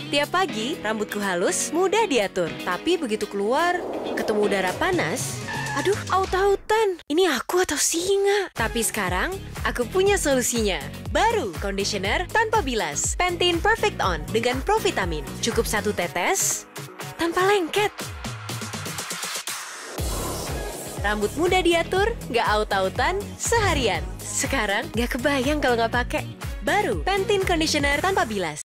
Tiap pagi, rambutku halus, mudah diatur. Tapi begitu keluar, ketemu udara panas, aduh, aut-autan. Ini aku atau singa? Tapi sekarang, aku punya solusinya. Baru, conditioner tanpa bilas. Pantene Perfect On dengan Provitamin. Cukup 1 tetes, tanpa lengket. Rambut mudah diatur, nggak aut-autan, seharian. Sekarang, nggak kebayang kalau nggak pakai. Baru, Pantene Conditioner tanpa bilas.